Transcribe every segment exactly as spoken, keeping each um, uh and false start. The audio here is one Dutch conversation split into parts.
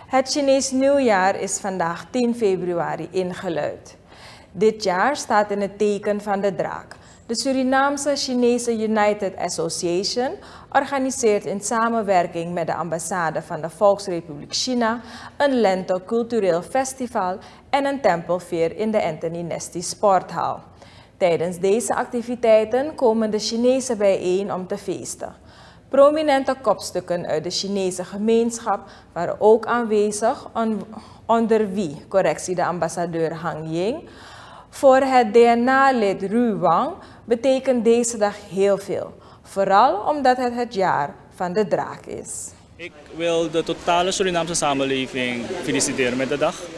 Het Chinees nieuwjaar is vandaag tien februari ingeluid. Dit jaar staat in het teken van de draak. De Surinaamse Chinese United Association organiseert in samenwerking met de ambassade van de Volksrepubliek China een lente cultureel festival en een tempelveer in de Anthony Nesty Sporthal. Tijdens deze activiteiten komen de Chinezen bijeen om te feesten. Prominente kopstukken uit de Chinese gemeenschap waren ook aanwezig, on, onder wie, correctie de ambassadeur Hang Ying. Voor het D N A-lid Ru Wang betekent deze dag heel veel, vooral omdat het het jaar van de draak is. Ik wil de totale Surinaamse samenleving feliciteren met de dag.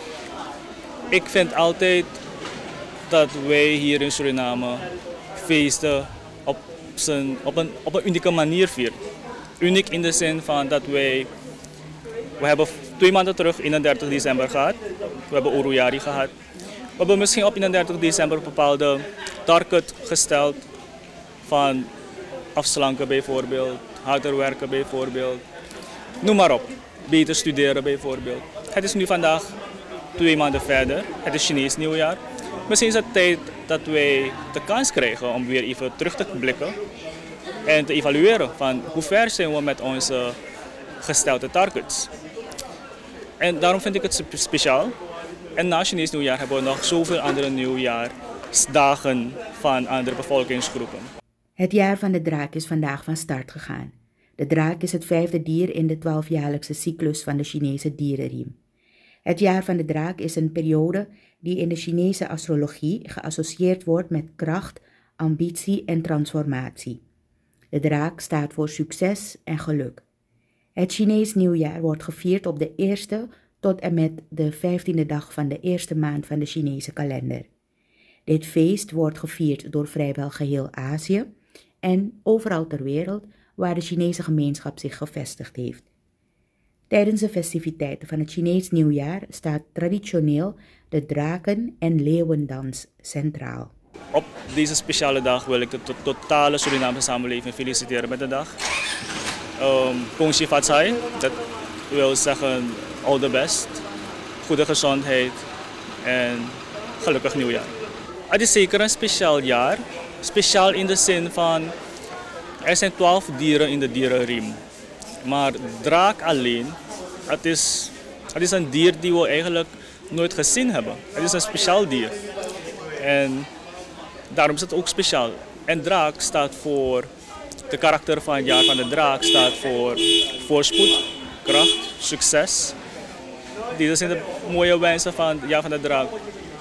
Ik vind altijd dat wij hier in Suriname feesten op, zijn, op, een, op een unieke manier vieren. Uniek in de zin van dat wij, we hebben twee maanden terug eenendertig december gehad. We hebben Oruyari gehad. We hebben misschien op eenendertig december een bepaalde target gesteld van afslanken bijvoorbeeld, harder werken bijvoorbeeld. Noem maar op, beter studeren bijvoorbeeld. Het is nu vandaag twee maanden verder, het is Chinees nieuwjaar. Misschien is het tijd dat wij de kans krijgen om weer even terug te blikken en te evalueren van hoe ver zijn we met onze gestelde targets. En daarom vind ik het speciaal. En na Chinees nieuwjaar hebben we nog zoveel andere nieuwjaarsdagen van andere bevolkingsgroepen. Het jaar van de draak is vandaag van start gegaan. De draak is het vijfde dier in de twaalfjaarlijkse cyclus van de Chinese dierenriem. Het jaar van de draak is een periode die in de Chinese astrologie geassocieerd wordt met kracht, ambitie en transformatie. De draak staat voor succes en geluk. Het Chinees nieuwjaar wordt gevierd op de eerste tot en met de vijftiende dag van de eerste maand van de Chinese kalender. Dit feest wordt gevierd door vrijwel geheel Azië en overal ter wereld waar de Chinese gemeenschap zich gevestigd heeft. Tijdens de festiviteiten van het Chinees nieuwjaar staat traditioneel de draken- en leeuwendans centraal. Op deze speciale dag wil ik de to totale Surinaamse samenleving feliciteren met de dag. Um, Kong Xi Fa Cai, dat wil zeggen all the best, goede gezondheid en gelukkig nieuwjaar. Het is zeker een speciaal jaar, speciaal in de zin van er zijn twaalf dieren in de dierenriem. Maar draak alleen, het is, het is een dier die we eigenlijk nooit gezien hebben. Het is een speciaal dier. En daarom is het ook speciaal. En draak staat voor, de karakter van het jaar van de draak staat voor voorspoed, kracht, succes. Deze zijn de mooie wensen van het jaar van de draak.